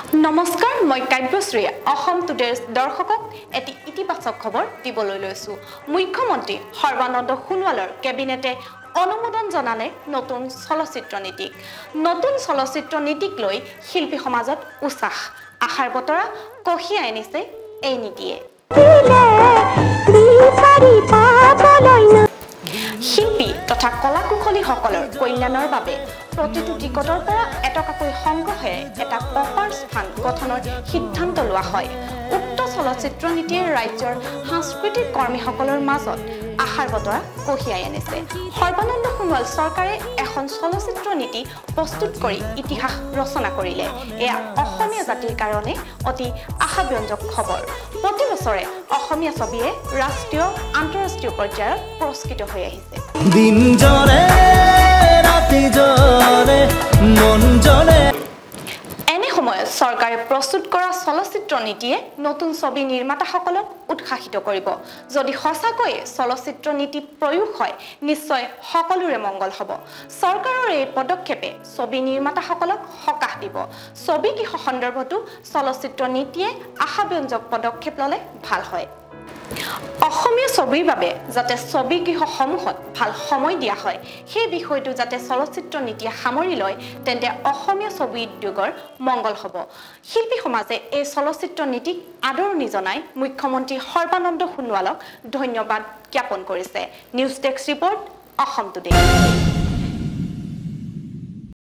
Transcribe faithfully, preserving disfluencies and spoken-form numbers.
নমস্কাৰ মই কাব্যশ্ৰী অসম টুডেৰ দৰ্শকক এটি ইতিবাচক খবৰ দিবলৈ লৈছো মুখ্যমন্ত্ৰী সৰ্বানন্দ সোণোৱালৰ কেবিনেটে অনুমোদন জনালে নতুন চলচ্চিত্ৰ নীতিক নতুন চলচ্চিত্ৰ নীতিক লৈ শিল্পী সমাজত উৎসাহ আশাৰ বতৰা কঢ়িয়াই আনিছে এই নীতিয়ে শিল্পী তথা কলাকুশলীসকলৰ কল্যাণৰ বাবে প্ৰতিটো টিকটৰ পৰা এটকাকৈ সংগ্ৰহেৰে এটা পপাৰ্ছ ফাণ্ড গঠনৰ সিদ্ধান্ত লোৱা হয় উক্ত চলচ্চিত্ৰ নীতিয়ে ৰাজ্যৰ সাংস্কৃতিক কৰ্মীসকলৰ মাজত আশাৰ বতৰা কঢ়িয়াই আনিছে সৰ্বানন্দ সোণোৱাল চৰকাৰে এখন চলচ্চিত্ৰ নীতি প্ৰস্তুত কৰি ইতিহাস ৰচনা কৰিলে এয়া অসমীয়া জাতিৰ কাৰণে অতি আশাব্যঞ্জক খবৰ প্ৰতি বছৰে অসমীয়া ছবিয়ে ৰাষ্ট্ৰীয় আন্তঃৰাষ্ট্ৰীয় পৰ্যায়ত পুৰস্কৃত হৈ আহিছে দিন জৰে ৰাতি জৰে মন জৰে এনে সময়ত চৰকাৰে প্ৰস্তুত কৰা চলচ্চিত্ৰ নীতিয়ে নতুন ছবি নিৰ্মাতাসকলক উৎসাহিত কৰিব যদি সঁচাকৈ চলচ্চিত্ৰ নীতি প্ৰয়োগ হয় নিশ্চয় সকলোৰে মংগল হ'ব চৰকাৰৰ এই পদক্ষেপে ছবি নিৰ্মাতাসকলক সকাহ দিব ছবি গৃহ সন্দৰ্ভতো চলচ্চিত্ৰ নীতিয়ে আশাব্যঞ্জক পদক্ষেপ ল'লে ভাল হয় অসমীয়া ছবিৰ বাবে যাতে ছবি গৃহসমূহত ভাল সময় দিয়া হয় সেই বিষয়টো যাতে চলচ্চিত্ৰ নীতিয়ে সামৰি লয় তেন্তে অসমীয়া ছবি উদ্যোগৰ মংগল হ'ব শিল্পী সমাজে এই চলচ্চিত্ৰ নীতিক আদৰণি জনাই মুখ্যমন্ত্ৰী সৰ্বানন্দ সোণোৱালক ধন্যবাদ জ্ঞাপন কৰিছে news desk report Assam today